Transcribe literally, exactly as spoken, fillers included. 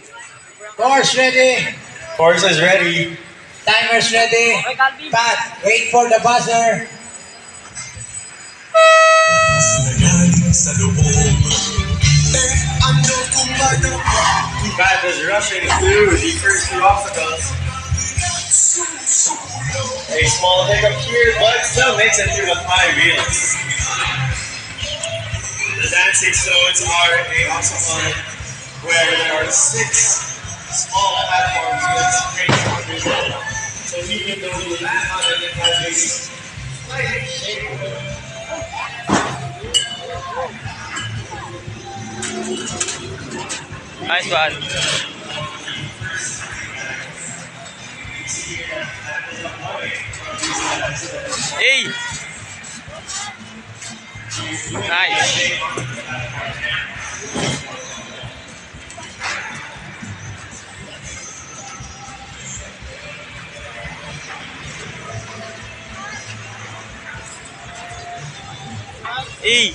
Course ready. Course is ready. Timers ready. Pat, wait for the buzzer. Pat is rushing through the first two obstacles. A small hiccup here, but still makes it through the five wheels. The dancing stones are a obstacle where there are six small platforms with straight shoulders. So even though you land on it, it has a slight shape. Nice one. Hey. Nice. Hey.